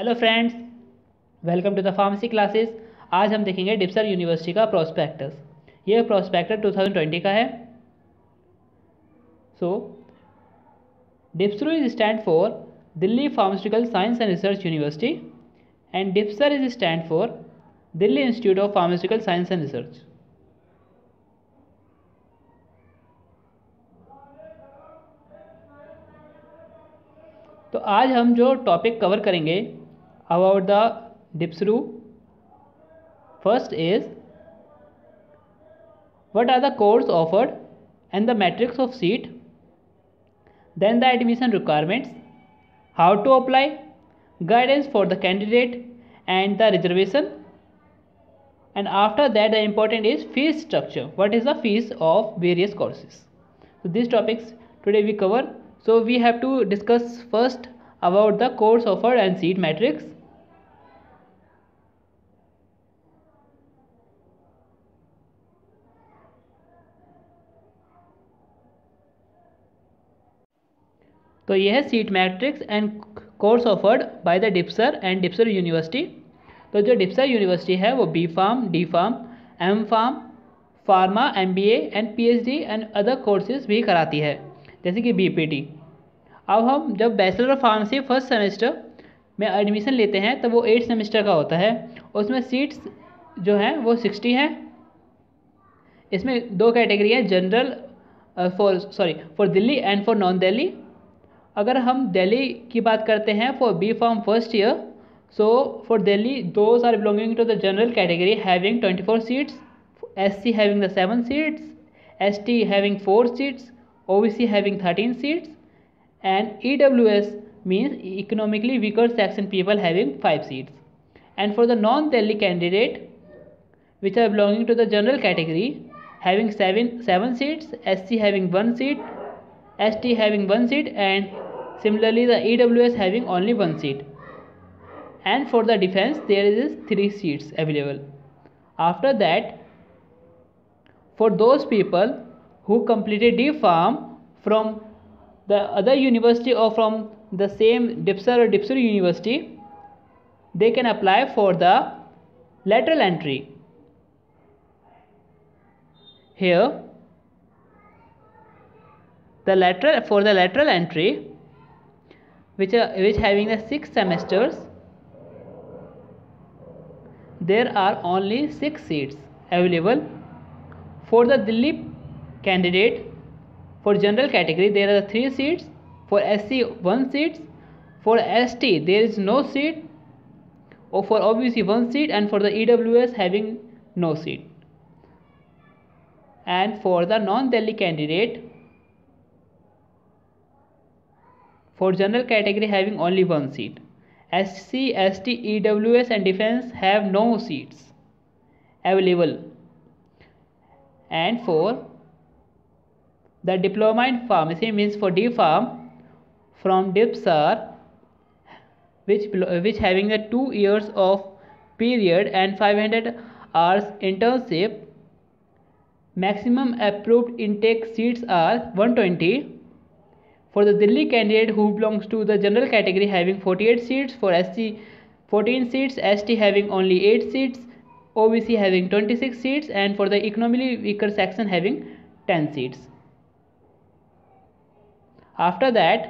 Hello friends, welcome to the pharmacy classes. आज हम देखेंगे डिप्सर यूनिवर्सिटी का प्रोस्पेक्टस। ये प्रोस्पेक्टस 2020 का है। So DPSRU is stand for Delhi pharmaceutical science and research university and DIPSAR is stand for Delhi institute of pharmaceutical science and research. तो आज हम जो टॉपिक कवर करेंगे about the DPSRU, first is what are the courses offered and the matrix of seat, then the admission requirements, how to apply, guidance for the candidate and the reservation, and after that the important is fees structure, what is the fees of various courses. So these topics today we cover. So we have to discuss first about the course offered and seat matrix. तो यह है seat matrix and course offered by the DIPSAR and DIPSAR university. तो जो DIPSAR university है वो B pharm, D pharm, M pharm, pharma, MBA and PhD and other courses भी कराती है, जैसे कि बीपीटी। अब हम जब bachelor of pharmacy first semester में एडमिशन लेते हैं तो वो 8 सेमेस्टर का होता है। उसमें सीट्स जो हैं वो 60 हैं। इसमें दो कैटेगरी है, general for Delhi and for non Delhi. अगर हम दिल्ली की बात करते हैं for B pharm first year, so for Delhi those are belonging to the general category having 24 seats, SC having the 7 seats, ST having 4 seats, OBC having 13 seats and EWS means economically weaker section people having 5 seats. And for the non-Delhi candidate which are belonging to the general category having 7 seats, SC having 1 seat, ST having 1 seat, and similarly the EWS having only 1 seat. And for the defense there is 3 seats available. After that, for those people who completed D Farm from the other university or from the same DIPSR or DIPSR university, they can apply for the lateral entry. Here the lateral entry which having the 6 semesters, there are only 6 seats available. For the Delhi candidate, for general category there are 3 seats, for SC 1 seat, for ST there is no seat, or for OBC 1 seat, and for the EWS having no seat. And for the non-Delhi candidate, for general category having only 1 seat, SC, ST, EWS and defense have no seats available. And for the diploma in pharmacy means for D Farm from DIPSR which having the 2 years of period and 500 hours internship, maximum approved intake seats are 120. For the Delhi candidate who belongs to the general category having 48 seats, for SC 14 seats, ST having only 8 seats, OBC having 26 seats, and for the economically weaker section having 10 seats. After that,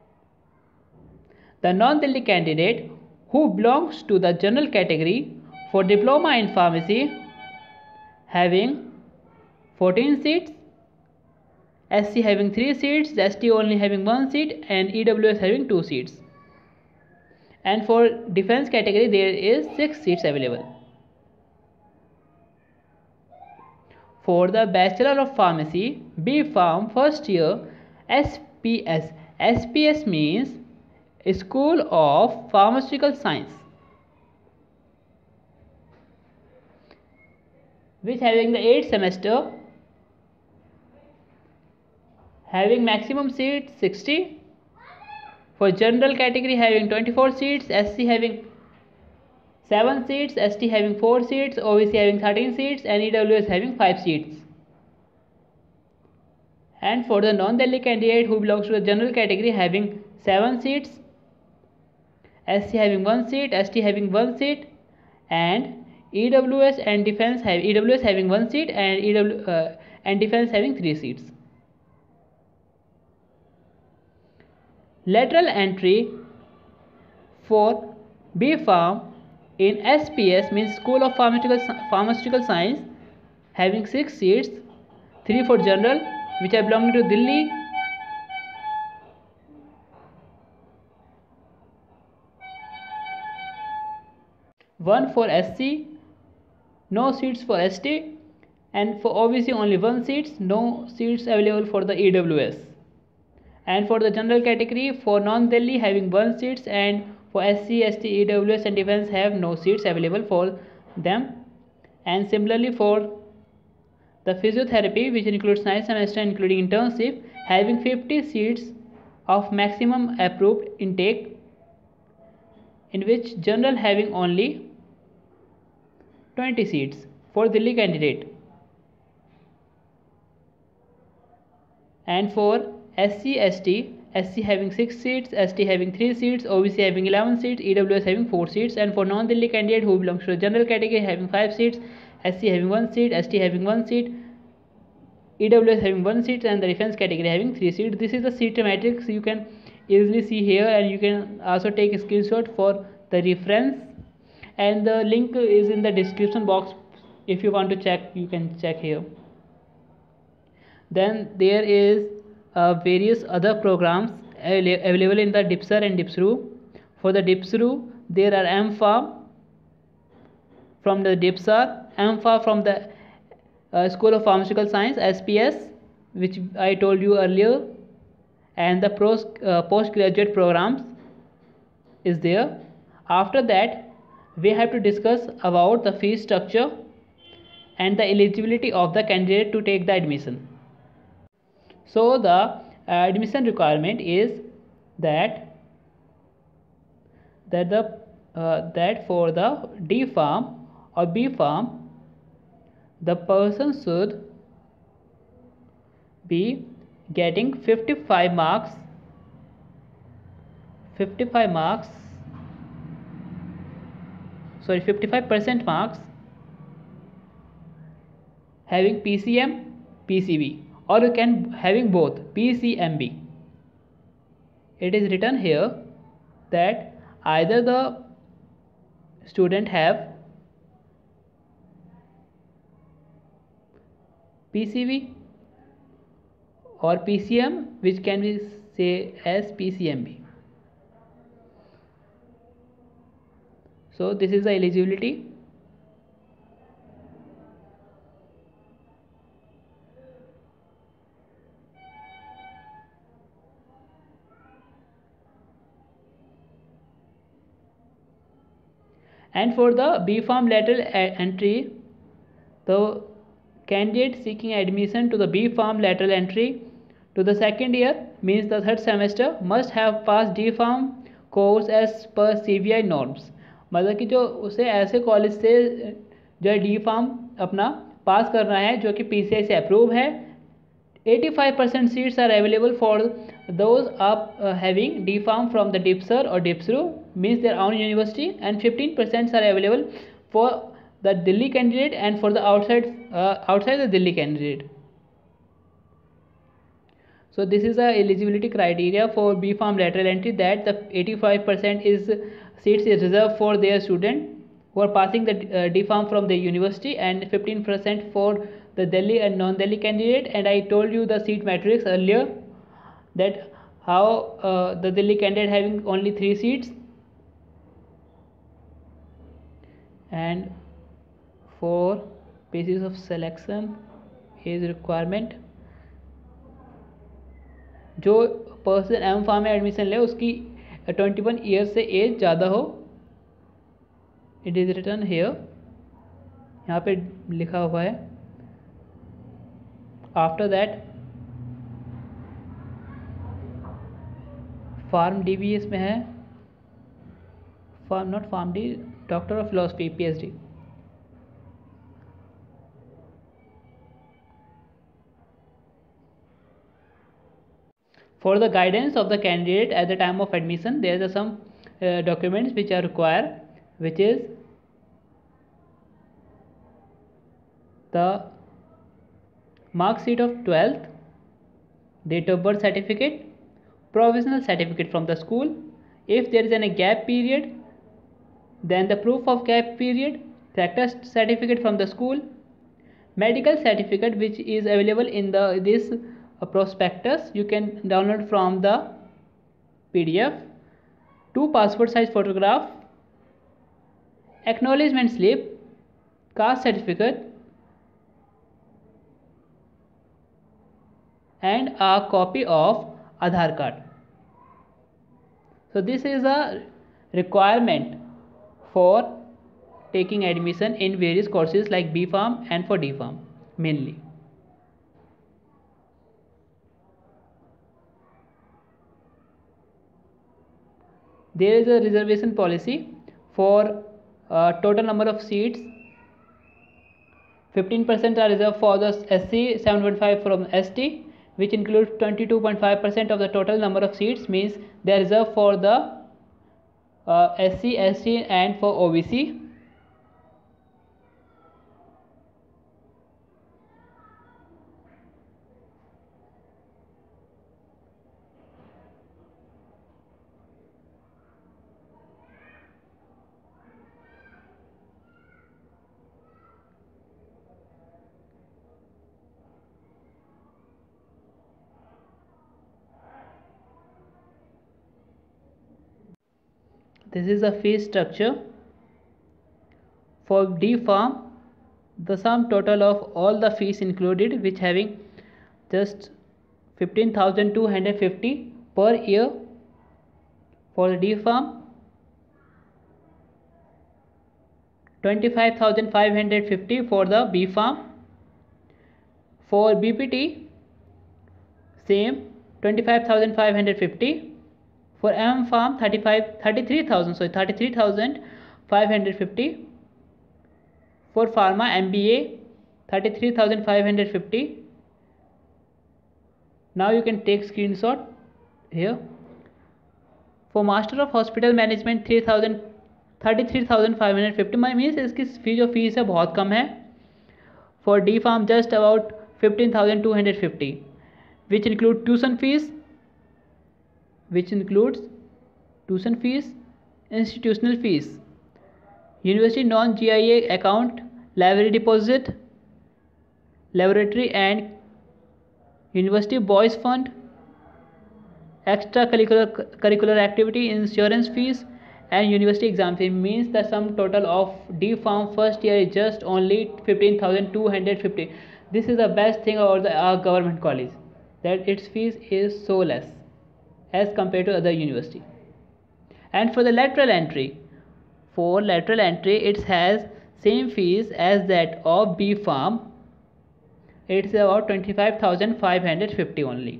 the non-Delhi candidate who belongs to the general category for diploma in pharmacy having 14 seats, SC having 3 seats, ST only having 1 seat, and EWS having 2 seats. And for defense category there is 6 seats available. For the Bachelor of Pharmacy B Farm first year, SPS means School of Pharmaceutical Science, which having the 8th semester, having maximum seats 60, for general category having 24 seats, SC having 7 seats, ST having 4 seats, OBC having 13 seats, and EWS having 5 seats. And for the non-Delhi candidate who belongs to the general category having 7 seats, SC having 1 seat, ST having 1 seat, and EWS and defense EWS having 1 seat, and and defense having 3 seats. Lateral entry for B Farm in SPS means School of Pharmaceutical Science having 6 seats, 3 for general which are belonging to Delhi, one for SC, no seats for ST, and for OBC only 1 seats, no seats available for the EWS. And for the general category, for non-Delhi having 1 seats, and for SC, ST, EWS and defense have no seats available for them. And similarly for the physiotherapy, which includes 9 semester including internship, having 50 seats of maximum approved intake, in which general having only 20 seats for Delhi candidate. And for SC, ST, SC having 6 seats, ST having 3 seats, OBC having 11 seats, EWS having 4 seats, and for non-Delhi candidate who belongs to the general category having 5 seats, SC having 1 seat, ST having 1 seat, EWS having 1 seat, and the defense category having 3 seats. This is the seat matrix you can easily see here, and you can also take a screenshot for the reference, and the link is in the description box. If you want to check, you can check here. Then there is various other programs available in the DIPSR and DIPSRU. For the DIPSRU, there are MPharm from the DIPSR, MPharm from the School of Pharmaceutical Science, SPS, which I told you earlier, and the postgraduate programs is there. After that, we have to discuss about the fee structure and the eligibility of the candidate to take the admission. So the admission requirement is that for the D Farm or B Farm, the person should be getting 55 marks, sorry, 55% marks, having PCM, PCB, or you can having both PCMB. It is written here that either the student have PCB or PCM, which can be say as PCMB. So this is the eligibility. And for the B Farm lateral entry, the candidate seeking admission to the B Farm lateral entry to the second year, means the third semester, must have passed D Farm course as per CBI norms. मतलब कि जो उसे ऐसे college से जो है D pharm अपना पास करना है जो कि PCI से अप्रूव है. 85% seats are available for those having D Farm from the DIPSR or DIPSRU, means their own university, and 15% are available for the Delhi candidate and for the outside the Delhi candidate. So this is the eligibility criteria for B Farm lateral entry, that the 85% seats is reserved for their student who are passing the D Farm from the university, and 15% for the Delhi and non-Delhi candidate. And I told you the seat matrix earlier, that how the Delhi candidate having only 3 seats, and for basis of selection age requirement, जो person M pharm में admission ले उसकी 21 year से as ज़्यादा हो. It is written hair, यहाँ पे लिखा हुआ है. आफ्टर दैट फार्म डी बी इसमें है, pharm D, doctor of philosophy PhD. For the guidance of the candidate at the time of admission, there is some documents which are required, which is the mark sheet of 12th, date of birth certificate, provisional certificate from the school. If there is any gap period, then the proof of gap period, character certificate from the school, medical certificate which is available in this prospectus. You can download from the PDF, 2 passport size photograph, acknowledgement slip, caste certificate, and a copy of Aadhaar card. So this is a requirement for taking admission in various courses like B Pharm and for D Pharm mainly. There is a reservation policy for total number of seats. 15% are reserved for the SC, 7.5 from ST, which includes 22.5% of the total number of seats, means they are reserved for the SC, ST and for OBC. This is the fee structure. For D Pharm, the sum total of all the fees included, which having just 15,250 per year for the D Pharm, 25,550 for the B Pharm. For BPT, same 25,550. For M Pharm, 33,550. For Pharma MBA, 33,550. Now you can take screenshot here. For Master of Hospital Management, 33,550. My means इसकी fees है बहुत कम है. For D Pharm, just about 15,250, which includes tuition fees, institutional fees, university non-GIA account, library deposit, laboratory and university boys fund, extra curricular activity, insurance fees and university exam fee. Means the sum total of D Pharm first year is just only 15,250. This is the best thing about our government college, that its fees is so less as compared to other university. And for the lateral entry, it has same fees as that of B Pharm. It's about 25,550 only.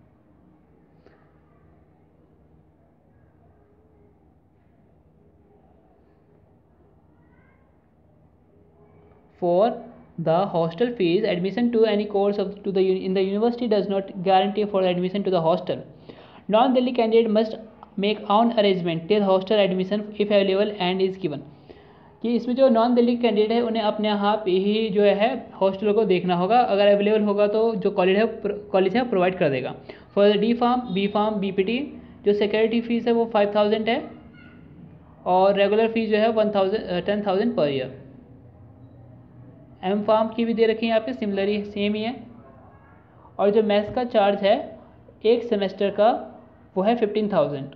For the hostel fees, admission to any course in the university does not guarantee for admission to the hostel. Non-Delhi candidate must make own arrangement till hostel admission if available and is given. कि इसमें जो non Delhi candidate है उन्हें अपने आप ही जो है hostel को देखना होगा, अगर अवेलेबल होगा तो जो कॉलेज है प्रोवाइड कर देगा. For D pharm, B pharm, BPT जो सिक्योरिटी फीस है वो 5,000 है और रेगुलर फीस जो है 10,000 पर ईयर. एम फार्म की भी दे रखी है यहाँ पे, सिमिलरली सेम ही है. और जो मैथ्स का चार्ज है एक सेमेस्टर का वो है 15,000.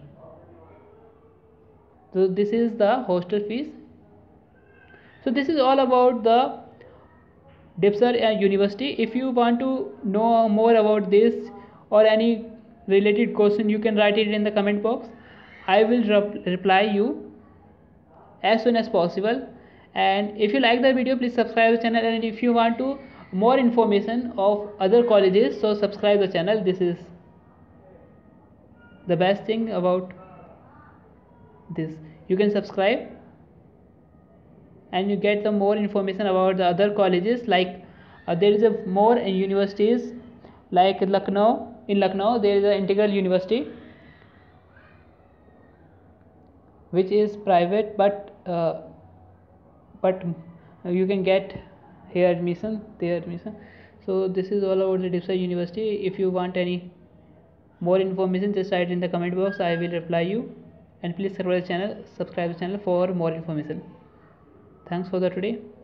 तो this is the hostel fees. So this is all about the DIPSR University. If you want to know more about this or any related question, you can write it in the comment box. I will reply you as soon as possible. And if you like the video, please subscribe the channel. And if you want to more information of other colleges, so subscribe the channel. This is the best thing about this. You can subscribe and you get the more information about the other colleges. Like there is a more universities like Lucknow. In Lucknow there is an Integral University. which is private, but you can get here admission, there admission. So this is all about the DIPSA University. If you want any more information, just write in the comment box, I will reply you. And please subscribe the channel for more information. Thanks for the today.